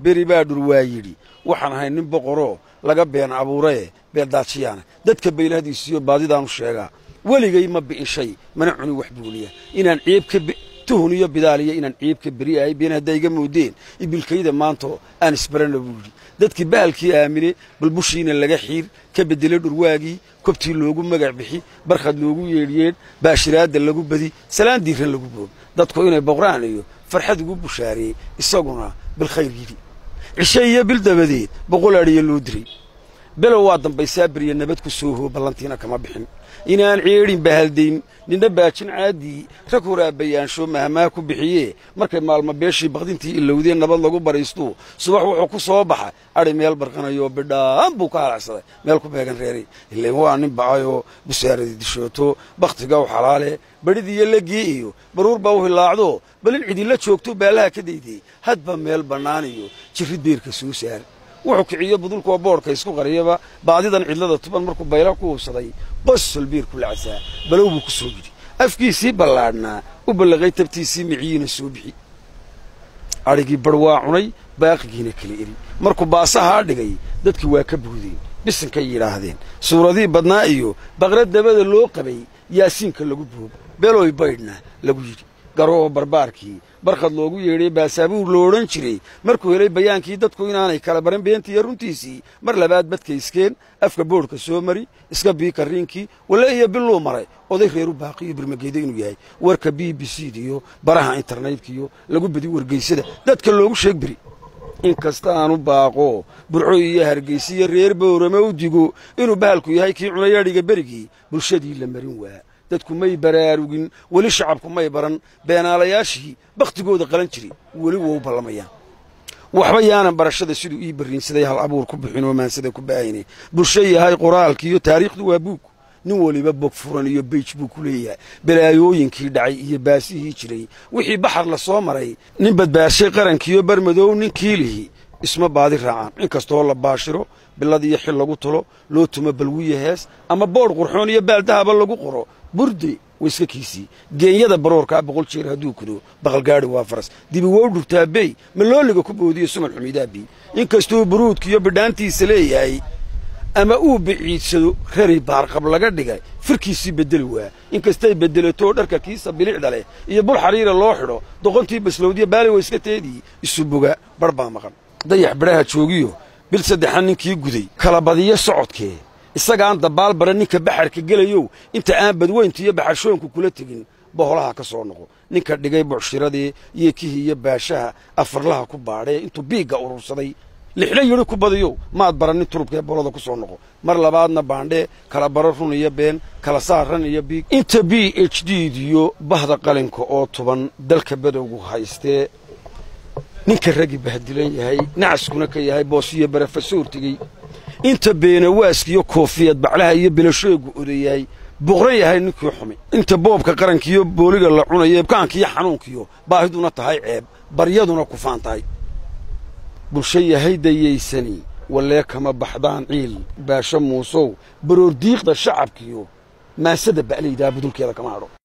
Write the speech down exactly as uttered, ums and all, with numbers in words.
beri baa dhurwaayidhi waxaan ahay nin boqoroo laga been abuuree beeldaajiyaana dadka beylahadiisiyo baadidaanu sheegaa weligay ma bi'in shay mana cuni wax buuliya inaan ciib ka tuhun iyo bidaaliya inaan ciib ka beri ahay been hadday iga moodeen ibilkayda maanto aan isbarana buu yidhi dadkii bahalkii aamine balbushiina laga xiir ka beddelay dhurwaagii kobtii loogu magac bixi barkhad loogu yeedhyeedh baashiraadda lagu badi salaan diiran lagu boog dadku inay boqraan iyo farxad ugu bushaareeyey isaguna bilkhayr yidhi cishe iyo bil dabadeed boqol adhiya loo diray below waa dambaysaa beriya nabad ku soo hoo ballantiina kama bixin inaan ceedhin bahaldayn ninna baajin caadii rag horaabayaansho mahmaa ku bixiyee markay maalmo beeshii baqdintii ilowdeen nabad lagu baraystuu subax wuxuu ku soo baxa adhi meel barqanayoo bidhaan buu ka halacsaday meel ku beegan reeray ileen waa nin bacayoo busaaradii dishooto bakhtiga u xalaale badhidiiyo legii iyo baruur baa u hilaacdo balin cidilla joogto baallaha ka daydey hadba meel bannaan iyo jirrid beerka soo saar wuxuu kiciyo budulkoo boodhka isku qariyaba baadidan cidlada tuban markuu bayla ku hubsaday qosol biir ku lacsaa balow buu ku soo yidhi afkiisii ballaadhnaa u ballaqay tabtiisii miciyiina soo bixi adhigii bar waa cunay baaqigiina kala eri markuu baasahaa dhigay dadkii waa ka buudeen bisinkay yidhaahdeen suuradii badnaa iyo baqrad dabada loo qabay yaasiinka lagu buub beloy baydhna lagu yidhi garoo barbaarkii barkhad loogu yeedhay baasaabuur lo odhan jiray markuu helay bayaankii dadku inaanay kala baran beentiiyo runtiisii mar labaad badka iskeen afka boodhka soo mari iska bii karriinkii walla iyo billuu maray oday reeru baaqiyo birmageeda inuu yahay warka b b c d iyo baraha internetkaiyo lagu badi wargeysada dadka loogu sheeg beri inkasta aanu baaqo burco iyo hargeysiyo reer boorama u digo inuu bahalku yahay kii cunay adhiga berigii bulshadii la marin waa dadku may baraarugin weli shacabku may baran beenaalayaashii bakhtigooda qalan jiray weli wou ballamayaan waxba yaanan barashada siduu ii barriinsaday hal abuur ku bixinoo maansada ku ba'ayne bulsho yahay qoraalki iyo taariikhdu waa buug nin weliba bog furan iyo beyj buu ku leeyahay balaayooyinkii dhacay iyo baasihii jiray wixii baxar la soo maray nin badbaashay qarankiiyo barmadow ninkii lihi isma baadi raacaan inkastoo la baashiro bilad iyo xil lagu tulo loo tumo balwiya hees ama boodh qurxoon iyo baaldahaba lagu qoro burde way iska kiisii geenyada baroorkaa boqol jeer hadduu kudo baqalgaadhi waa faras dibi wou dhurtaa bey malooliga ku boodiyo suman xumidaabi inkastuu buruudkiiyo bidhaantiisa leeyahay ama uu biciidsado rari baarqab laga dhigay firkiisii beddeli waa inkastay beddelatoo dharka kiisa bilicda leh iyo bul xariira loo xidho doqontii baslowdiya baali way iska teedii isu boga bar baa maqan dayax bidhaha joogiyo bil saddexan ninkii guday kala badiyo socodkee isagaan dabaal bara ninka baxarka gelayow inta aan badweynta iyo baxarshoonku kula tegin boholaha ka soo noqo ninka dhigay bucshiradii iyo kihii iyo baashaha afarlaha ku baadhee intuu biigga urursaday lixla yidhi ku badiyow maad baranin turubkaee bolada ku soo noqo mar labaadna baandhee kala baro run iyo been kala saar ran iyo biig inta b h d diyo bahda qalinka oo tuban dalka badowgu haystee ninka raggi bahdilan yahay nacaskuna ka yahay boosiyo barafasoor tegey inta beenawaaskiyo koofiyad baclaha iyo bilashoogu odayahay boqran yahay ninkii xumay inta boobka qarankiiyo booliga la cunayo ebkaankiiyo xanuunkiyo baahiduna tahay ceeb baryaduna ku faan tahay bulsho yahay dayaysani wallee kama baxdaan ciil baasho muusow baroor diiqda shacabkiyo maasada ba'laydaa budulkeeda kama hadho